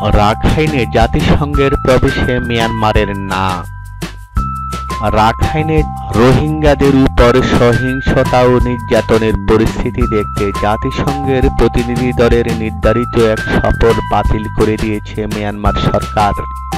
রাখাইনে জাতিসংঘের প্রবেশে মিয়ানমারের না। রাখাইনে রোহিঙ্গাদের উপর সহিংসতা ও নির্যাতনের পরিস্থিতি দেখতে জাতিসংঘের প্রতিনিধি দলের নির্ধারিত এক সফর বাতিল করে দিয়েছে মিয়ানমার সরকার।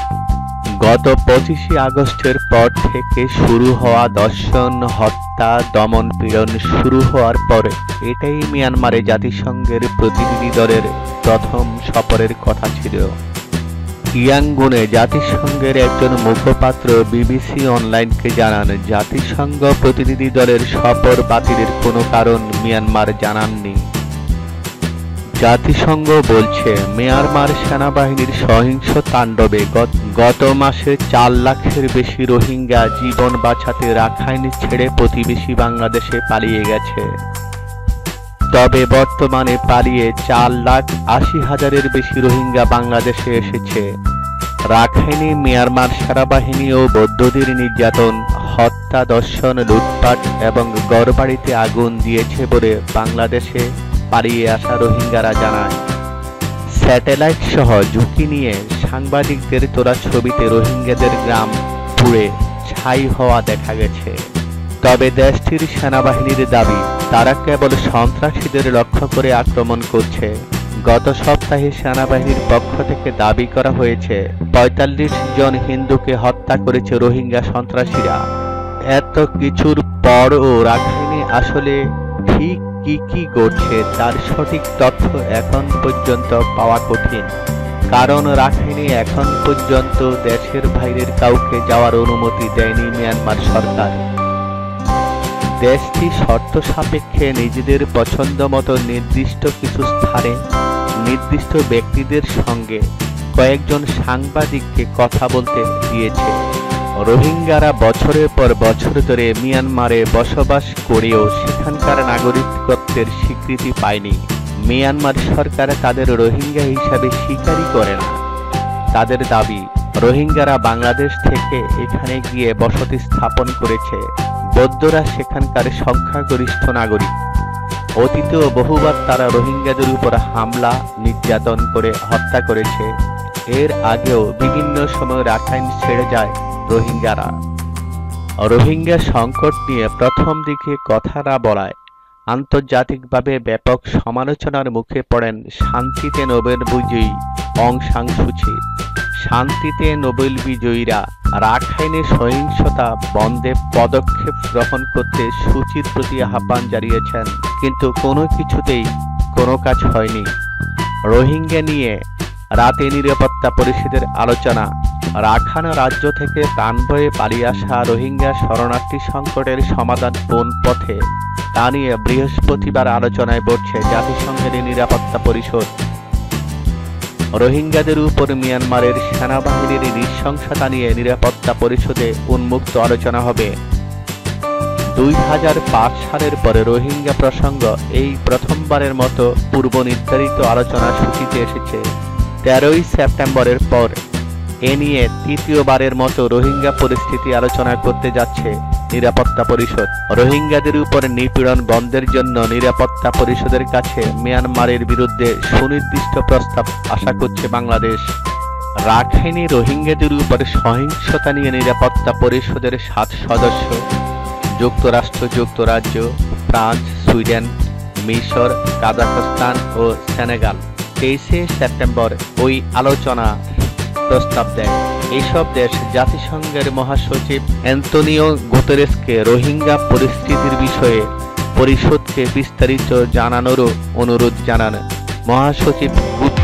গত 25 আগস্টের পর থেকে শুরু হওয়া ধর্ষণ, হত্যা, দমন-পীড়ন শুরু হওয়ার পর এটাই মিয়ানমারে জাতিসংঘের প্রতিনিধি দলের প্রথম সফরের কথা ছিল। ইয়াঙ্গুনে জাতিসংঘের একজন মুখপাত্র বিবিসি অনলাইনকে জানান, জাতিসংঘ প্রতিনিধি দলের সফর বাতিলের কোনো কারণ মিয়ানমার জানাননি। জাতিসংঘ বলছে, মিয়ানমার সেনাবাহিনীর সহিংস তাণ্ডবে গত মাসে 4 লাখের বেশি রোহিঙ্গা জীবন বাঁচাতে রাখাইন ছেড়ে প্রতিবেশী বাংলাদেশে পালিয়ে গেছে। তবে বর্তমানে পালিয়ে 4,80,000-এর বেশি রোহিঙ্গা বাংলাদেশে এসেছে। রাখাইনে মিয়ানমার সেনাবাহিনী ও বৌদ্ধদের নির্যাতন, হত্যা, ধর্ষণ, লুটপাট এবং ঘরবাড়িতে আগুন দিয়েছে বলে বাংলাদেশে পালিয়ে আসা রোহিঙ্গারা জানায়। স্যাটেলাইট সহ ঝুঁকি নিয়ে সাংবাদিকদের তোলা ছবিতে রোহিঙ্গাদের গ্রাম পুড়ে ছাই হওয়া দেখা গেছে। তবে দেশটির সেনাবাহিনীর দাবি, তারা কেবল সন্ত্রাসীদের লক্ষ্য করে আক্রমণ করছে। গত সপ্তাহে সেনাবাহিনীর পক্ষ থেকে দাবি করা হয়েছে 45 জন হিন্দুকে হত্যা করেছে রোহিঙ্গা সন্ত্রাসীরা। এত কিছুর পরও রাখাইনে আসলে ঠিক কি ঘটছে তার সঠিক তথ্য এখন পর্যন্ত পাওয়া কঠিন। কারণ রাখাইনে এখন পর্যন্ত দেশের বাইরের কাউকে যাওয়ার অনুমতি দেয়নি মিয়ানমার সরকার। দেশটি শর্ত সাপেক্ষে নিজেদের পছন্দ মতো নির্দিষ্ট কিছু স্থানে নির্দিষ্ট ব্যক্তিদের সঙ্গে কয়েকজন সাংবাদিককে কথা বলতে দিয়েছে। রোহিঙ্গারা বছরের পর বছর ধরে মিয়ানমারে বসবাস করেও সেখানকার নাগরিকত্বের স্বীকৃতি পায়নি। মিয়ানমার সরকার তাদের রোহিঙ্গা হিসাবে স্বীকারই করে না। তাদের দাবি, রোহিঙ্গারা বাংলাদেশ থেকে এখানে গিয়ে বসতি স্থাপন করেছে। বৌদ্ধরা সেখানকার সংখ্যাগরিষ্ঠ নাগরিক। অতীতেও বহুবার তারা রোহিঙ্গাদের উপর হামলা, নির্যাতন করে হত্যা করেছে। এর আগেও বিভিন্ন সময় রাখাইন ছেড়ে যায় রোহিঙ্গারা। রোহিঙ্গা সংকট নিয়ে প্রথম দিকে কথা না বলায় আন্তর্জাতিকভাবে ব্যাপক সমালোচনার মুখে পড়েন শান্তিতে নোবেল বিজয়ী অং সান সুচি। শান্তিতে নোবেল বিজয়ীরা রাখাইনে সহিংসতা বন্ধে পদক্ষেপ গ্রহণ করতে সুচির প্রতি আহ্বান জানিয়েছেন, কিন্তু কোনো কিছুতেই কোনো কাজ হয়নি। রোহিঙ্গা নিয়ে রাতে নিরাপত্তা পরিষদের আলোচনা, রাখাইন রাজ্য থেকে প্রাণ বয়ে পালিয়ে আসা রোহিঙ্গা শরণার্থী সংকটের সমাধান কোন পথে তা নিয়ে বৃহস্পতিবার আলোচনায় বসছে জাতিসংঘের নিরাপত্তা পরিষদ। রোহিঙ্গাদের উপর মিয়ানমারের সেনাবাহিনীর নৃশংসতা নিয়ে নিরাপত্তা পরিষদে উন্মুক্ত আলোচনা হবে। 2005 সালের পরে রোহিঙ্গা প্রসঙ্গ এই প্রথমবারের মতো পূর্ব নির্ধারিত আলোচনা সূচিতে এসেছে। 13ই সেপ্টেম্বরের পর এ নিয়ে তৃতীয়বারের মতো রোহিঙ্গা পরিস্থিতি আলোচনা করতে যাচ্ছে নিরাপত্তা পরিষদ। রোহিঙ্গাদের উপর নিপীড়ন বন্ধের জন্য নিরাপত্তা পরিষদের কাছে মিয়ানমারের বিরুদ্ধে সুনির্দিষ্ট প্রস্তাব আশা করছে বাংলাদেশ। রাখাইনে রোহিঙ্গাদের উপর সহিংসতা নিয়ে নিরাপত্তা পরিষদের 7 সদস্য যুক্তরাষ্ট্র, যুক্তরাজ্য, ফ্রান্স, সুইডেন, মিশর, কাজাখস্তান ও সেনেগাল 23শে সেপ্টেম্বর ওই আলোচনা প্রস্তাব দেয়। এইসব দেশ জাতিসংঘের মহাসচিব অ্যান্তোনিও গুতেরেসকে রোহিঙ্গা পরিস্থিতির বিষয়ে পরিষদকে বিস্তারিত জানানোরও অনুরোধ জানান। মহাসচিব